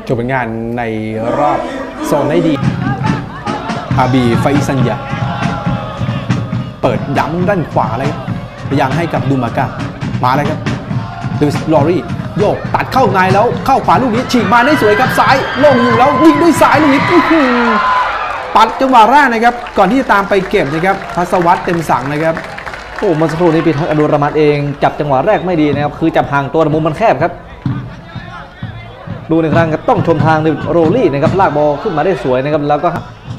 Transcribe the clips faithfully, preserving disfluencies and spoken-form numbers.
จบผลงานในรอบโซนได้ดีอาบีไฟซันยาเปิดย้ำด้านขวาเลยยังให้กับดูมาก้ามาเลยครับดูสลอรี่โยกตัดเข้าในแล้วเข้าขวาลูกนี้ฉีกมาได้สวยครับซ้ายลงอยู่แล้วยิงด้วยซ้ายลูกนี้ปัดจังหวะแรกนะครับก่อนที่จะตามไปเก็บนะครับพัศวัตเต็มสังนะครับโอ้เมื่อสักครู่นี้ปีทักษ์อดุลรมัดเองจับจังหวะแรกไม่ดีนะครับคือจับห่างตัวมุมมันแคบครับดูในครั้งครับต้องชมทางโรลี่นะครับลากบอลขึ้นมาได้สวยนะครับแล้วก็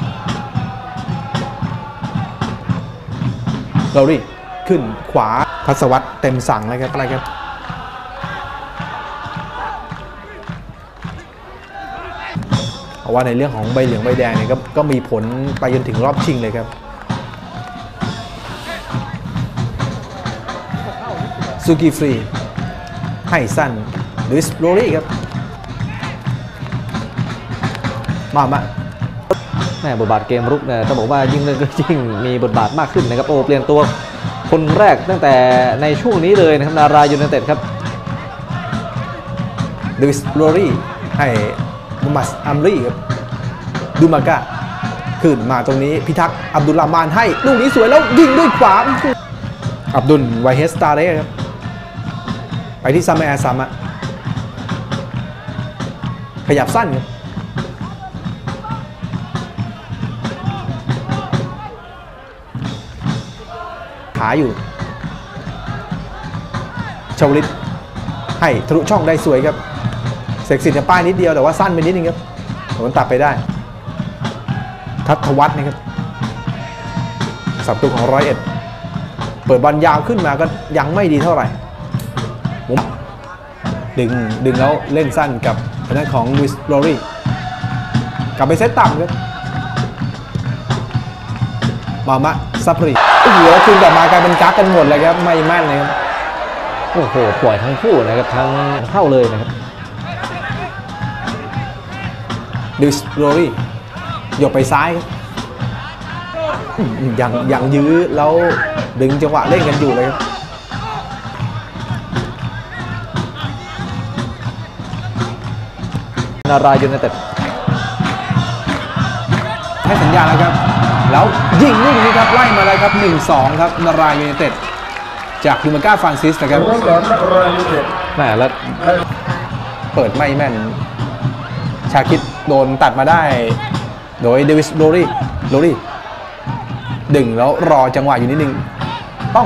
โรลี่ขึ้นขวาพัศวัตเต็มสังเลยครับอะไรครับเพราะว่าในเรื่องของใบเหลืองใบแดงเนี่ยก็ก็มีผลไปจนถึงรอบชิงเลยครับซูกิฟรีให้สั้นลุยส์โรลี่ครับมามาแม่บทบาทเกมรุกเนี่ยต้องบอกว่ายิ่งเล่นก็ยิ่งมีบทบาทมากขึ้นนะครับโอ้เปลี่ยนตัวคนแรกตั้งแต่ในช่วงนี้เลยนะครับนารายยูไนเต็ดครับลุยส์โรลี่ให้มุฮัมมัดอัมรีครับดูมาก้าขึ้นมาตรงนี้พิทักษ์อับดุลลามานให้ลูกนี้สวยแล้วยิงด้วยขวาอับดุลไวเฮสตาเร่ครับไปที่ซามแอร์ซามะขยับสั้นครับขาอยู่ชาวลิตให้ทะลุช่องได้สวยครับเสกสิทธิ์ป้ายนิดเดียวแต่ว่าสั้นไปนิดนึงครับผมตัดไปได้ทัศวัฒน์นะครับสับตัวของร้อยเอ็ดเปิดบอลยาวขึ้นมาก็ยังไม่ดีเท่าไหร่ดึงดึงแล้วเล่นสั้นกับทางด้านของลุยส์โรลี่กลับไปเซตต่ำครับมามะซัพรีโอ้โหแล้วคืนกลับมากลายเป็นกั๊กกันหมดเลยครับไม่แม่นเลยครับโอ้โหปล่อยทั้งคู่นะครับทั้งเข้าเลยนะครับลุยส์โรลี่ยกไปซ้ายครับยังยังยื้อแล้วดึงจังหวะเล่นกันอยู่เลยครับนารายยูไนเต็ดให้สัญญาแล้วครับแล้วยิงลูกนี้ครับไล่มาเลยครับ หนึ่งสอง ครับนารายยูไนเต็ดจากดูมาก้าฟรานซิสนะครับแหมแล้วเปิดไม่แม่นชาคิดโดนตัดมาได้โดยเดวิสโรลี่โรลี่ดึงแล้วรอจังหวะอยู่นิดนึงต้อง